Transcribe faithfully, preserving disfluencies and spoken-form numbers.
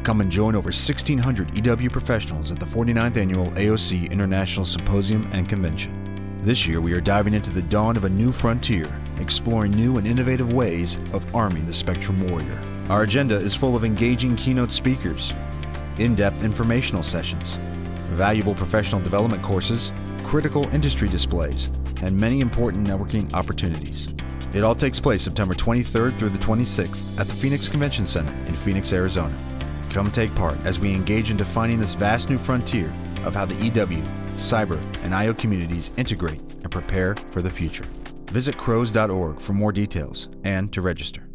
Come and join over sixteen hundred E W professionals at the forty-ninth Annual A O C International Symposium and Convention. This year we are diving into the dawn of a new frontier, exploring new and innovative ways of arming the Spectrum Warrior. Our agenda is full of engaging keynote speakers, in-depth informational sessions, valuable professional development courses, critical industry displays, and many important networking opportunities. It all takes place September twenty-third through the twenty-sixth at the Phoenix Convention Center in Phoenix, Arizona. Come take part as we engage in defining this vast new frontier of how the E W, cyber, and I O communities integrate and prepare for the future. Visit crows dot org for more details and to register.